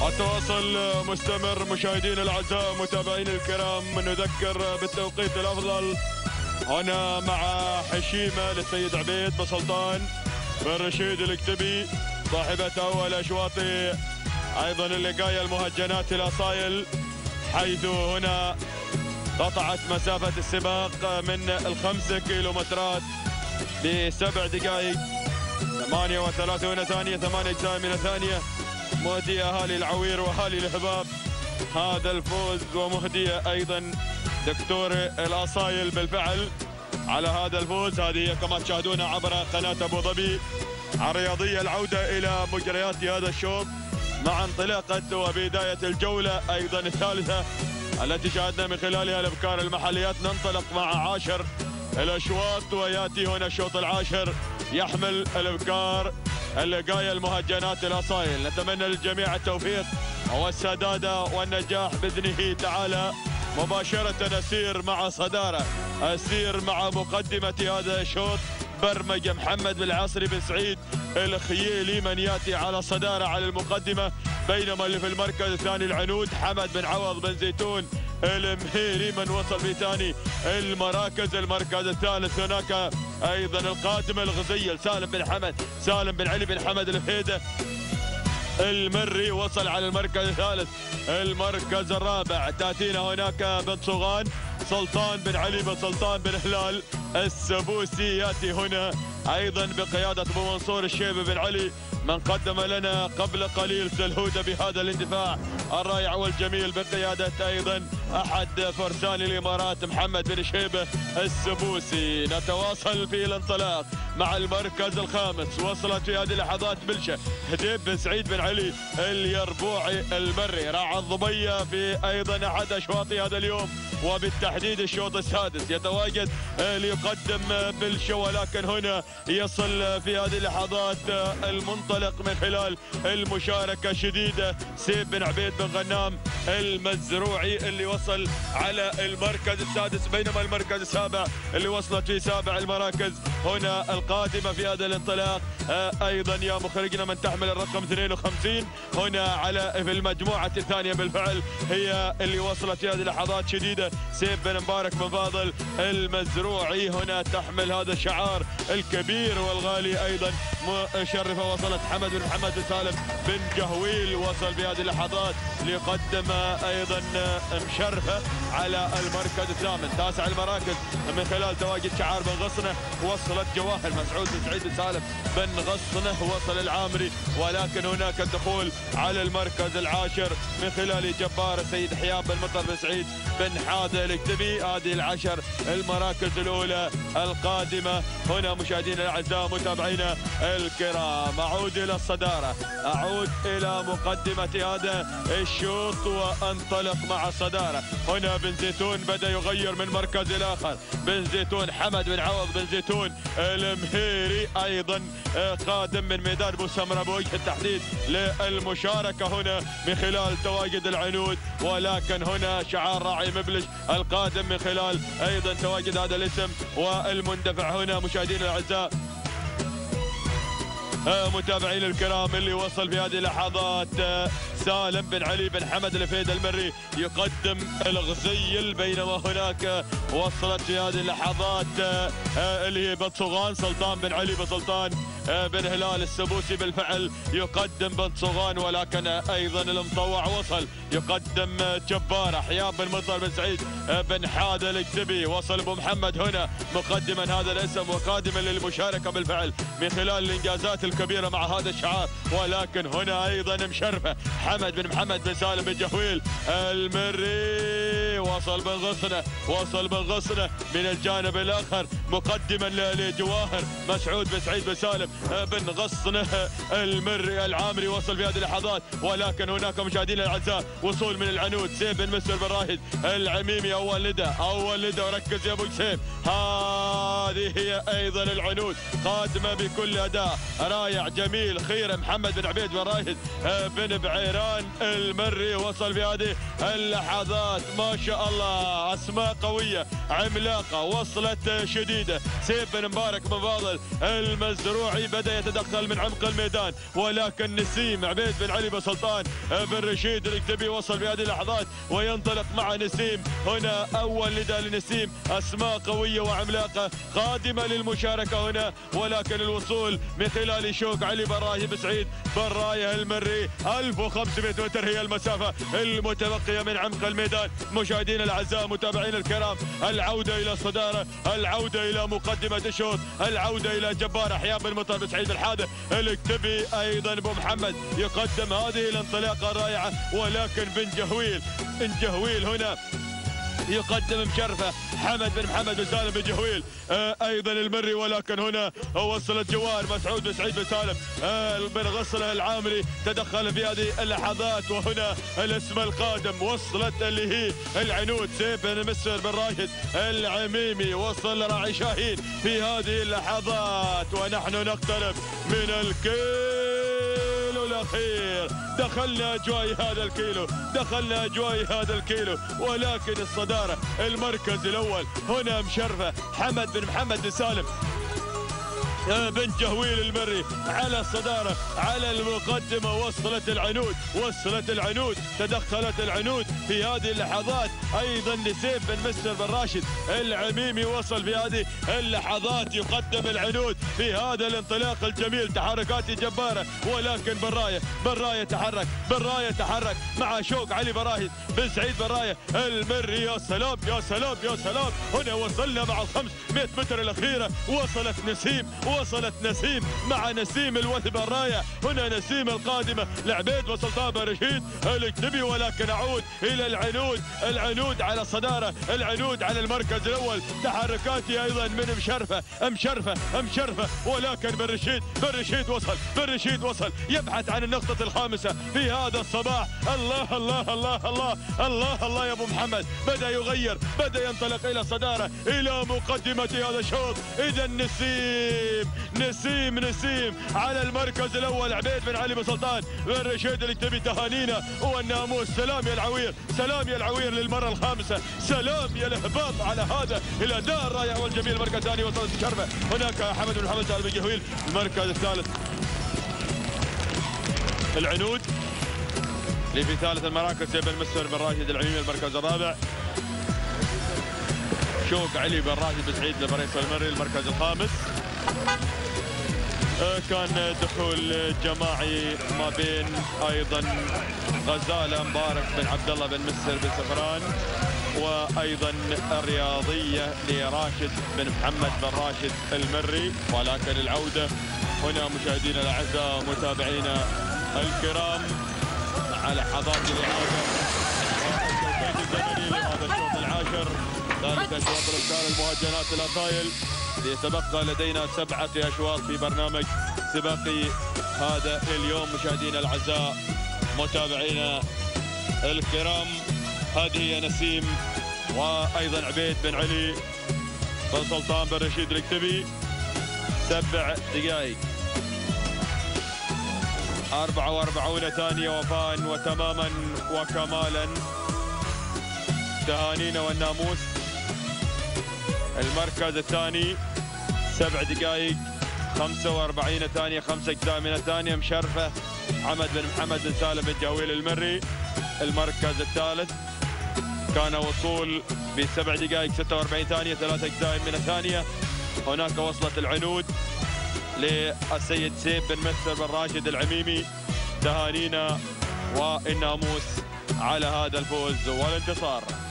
التواصل مستمر مشاهدينا الاعزاء متابعين الكرام، نذكر بالتوقيت الافضل هنا مع حشيمه للسيد عبيد بن سلطان بن رشيد الكتبي صاحبة اول اشواط ايضا اللقايه المهجنات الاصايل، حيث هنا قطعت مسافه السباق من الخمسة كيلومترات ب7 دقائق 38 ثانيه 8 اجزاء من الثانيه. مهدية اهالي العوير واهالي الهباب هذا الفوز، ومهدية ايضا دكتور الاصايل بالفعل على هذا الفوز. هذه كما تشاهدون عبر قناة ابو ظبي الرياضية، العودة الى مجريات هذا الشوط مع انطلاقة وبداية الجولة ايضا الثالثة التي شاهدنا من خلالها الابكار المحليات. ننطلق مع 10 الاشواط وياتي هنا الشوط العاشر يحمل الابكار اللقاية المهجنات الاصايل. نتمنى للجميع التوفيق والسدادة والنجاح باذنه تعالى. مباشرة اسير مع صدارة، اسير مع مقدمة هذا الشوط برمج محمد بن العاصري بن سعيد الخييلي من ياتي على صدارة على المقدمة، بينما اللي في المركز الثاني العنود حمد بن عوض بن زيتون المهيري من وصل في ثاني المراكز. المركز الثالث هناك ايضا القادم الغزيل سالم بن علي بن حمد الفهيده المري وصل على المركز الثالث. المركز الرابع تاتينا هناك بن صغان سلطان بن علي بن سلطان بن هلال السبوسي، ياتي هنا ايضا بقياده ابو منصور الشيبي بن علي من قدم لنا قبل قليل سلهوده بهذا الاندفاع الرائع والجميل بقياده ايضا احد فرسان الامارات محمد بن شيبه السبوسي. نتواصل في الانطلاق مع المركز الخامس، وصلت في هذه اللحظات بلشه هديب بن سعيد بن علي اليربوعي المري راعى الضبيه في ايضا احد اشواط هذا اليوم وبالتحديد الشوط السادس يتواجد ليقدم بلشه، ولكن هنا يصل في هذه اللحظات المنطلق من خلال المشاركه شديده سيف بن عبيد بن غنام المزروعي اللي وصل على المركز السادس، بينما المركز السابع اللي وصلت في سابع المراكز هنا القادمه في هذا الانطلاق ايضا يا مخرجنا من تحمل الرقم 52 هنا على في المجموعه الثانيه بالفعل هي اللي وصلت في هذه اللحظات شديده سيف بن مبارك بن فاضل المزروعي، هنا تحمل هذا الشعار الكبير والغالي ايضا مشرفه. وصلت حمد بن محمد بن سالم بن جهويل وصل في هذه اللحظات ليقدم ايضا مشرفه على المركز الثامن. تاسع المراكز من خلال تواجد شعار بن غصنه وصلت جواهر مسعود بن سعيد بن سالم بن غصنه وصل العامري، ولكن هناك الدخول على المركز العاشر من خلال جبار السيد حياب بن مطر بن سعيد بن حاده الكتبي. هذه العشر المراكز الاولى القادمه هنا مشاهدينا الاعزاء متابعينا الكرام. اعود الى الصداره، اعود الى مقدمه هذا الشوط وانطلق مع الصداره. هنا بن زيتون بدا يغير من مركز الى اخر، بن زيتون حمد بن عوض بن زيتون المهيري ايضا قادم من ميدان ابو سمره بوجه التحديد للمشاركه هنا من خلال تواجد العنود، ولكن هنا شعار راعي مبلش القادم من خلال ايضا تواجد هذا الاسم والمندفع هنا مشاهدينا الاعزاء متابعين الكرام اللي وصل في هذه اللحظات سالم بن علي بن حمد الفهيده المري يقدم الغزيل، بينما هناك وصلت في هذه اللحظات اللي هي بن صغان سلطان بن علي بن سلطان بن هلال السبوسي بالفعل يقدم بن صغان، ولكن ايضا المطوع وصل يقدم جبار حياب بن مطر بن سعيد بن حاده الكتبي. وصل ابو محمد هنا مقدما هذا الاسم وقادما للمشاركه بالفعل من خلال الانجازات الكبيره مع هذا الشعار، ولكن هنا ايضا مشرفه حمد بن محمد بن سالم بن جهويل المري وصل بن غصنه من الجانب الاخر مقدما لجواهر مسعود بن سعيد بن سالم بن غصنه المري العامري وصل في هذه اللحظات، ولكن هناك مشاهدينا الاعزاء وصول من العنود سيف بن مسر بن راهد العميمي اول ندى وركز يا ابو سيف. هذه هي ايضا العنود قادمه بكل اداء رائع جميل خير محمد بن عبيد بن راهد بن بعيران المري وصل في هذه اللحظات ما شاء شاء الله اسماء قويه عملاقه وصلت شديده. سيف بن مبارك بن فاضل المزروعي بدا يتدخل من عمق الميدان، ولكن نسيم عبيد بن علي بن سلطان بن رشيد الكتبي وصل في هذه اللحظات وينطلق مع نسيم. هنا اول نداء لنسيم، اسماء قويه وعملاقه قادمه للمشاركه هنا، ولكن الوصول من خلال شوق علي بن راشد بن سعيد بن رايه المري. 1500 متر هي المسافه المتبقيه من عمق الميدان. مشاهدينا الاعزاء متابعينا الكرام، العوده الى الصداره، العوده الى مقدمه الشوط، العوده الى جبار احياء بن مطر بن سعيد الحاده الكتبي. ايضا ابو محمد يقدم هذه الانطلاقه الرائعه، ولكن بن جهويل هنا يقدم مشرفه. حمد بن محمد بن سالم بن جهويل ايضا المري، ولكن هنا وصلت جوار مسعود بن سعيد بن سالم بن غصله العامري تدخل في هذه اللحظات. وهنا الاسم القادم وصلت اللي هي العنود سيف بن مسر بن راشد العميمي، وصل راعي شاهين في هذه اللحظات. ونحن نقترب من الكيلو الاخير، دخلنا اجواء هذا الكيلو، ولكن الصداره المركز الاول هنا مشرفه. حمد بن محمد بن سالم بن جهويل المري على الصدارة على المقدمة. وصلت العنود تدخلت العنود في هذه اللحظات. أيضا لسيف بن مستر بن راشد العميمي وصل في هذه اللحظات، يقدم العنود في هذا الانطلاق الجميل. تحركات جبارة، ولكن بالراية تحرك مع شوق علي بن راشد بن سعيد بن راية المري. يا سلام يا سلام يا سلام، هنا وصلنا مع 500 متر الأخيرة. وصلت نسيم مع نسيم الوثب الراية. هنا نسيم القادمة لعبيد وسلطان بن رشيد الكتبي، ولكن أعود إلى العنود على الصدارة، العنود على المركز الأول. تحركاتي أيضا من مشرفة، ولكن بن رشيد وصل يبحث عن النقطة الخامسة في هذا الصباح. الله الله الله الله الله الله يا أبو محمد، بدأ يغير، بدأ ينطلق إلى الصدارة، إلى مقدمة هذا الشوط. إذا نسيم على المركز الاول. عبيد بن علي بن سلطان بن رشيد الكتبي تهانينا والناموس. سلام يا العوير للمره الخامسه، سلام يا الاهباط على هذا الاداء الرائع والجميل. المركز الثاني وصلت مشرفه. هناك حمد بن محمد سالم بن جهويل. المركز الثالث العنود اللي في ثالث المراكز سيف بن مسر بن راشد العميمي. المركز الرابع شوق علي بن راشد بن سعيد البريس المري. المركز الخامس كان دخول جماعي ما بين ايضا غزاله مبارك بن عبد الله بن مسر بن سفران، وايضا الرياضيه لراشد بن محمد بن راشد المري. ولكن العوده هنا مشاهدينا الاعزاء متابعينا الكرام على لحظات الاعاده الزمني لهذا الشوط العاشر، ذلك اشواط الارسال المهاجنات الاصايل. يتبقى لدينا 7 أشواط في برنامج سباقي هذا اليوم. مشاهدينا الاعزاء متابعينا الكرام، هذه هي نسيم وايضا عبيد بن علي بن سلطان بن رشيد الكتبي. 7 دقائق 44 ثانية وفاء وتماما وكمالا. تهانينا والناموس. المركز الثاني 7 دقائق 45 ثانية 5 أجزاء من الثانية. مشرفة حمد بن محمد بن سالم بن جهويل المري. المركز الثالث كان وصول ب 7 دقائق 46 ثانية 3 أجزاء من الثانية. هناك وصلت العنود للسيد سيف بن مسر بن راشد العميمي. تهانينا والناموس على هذا الفوز والانتصار.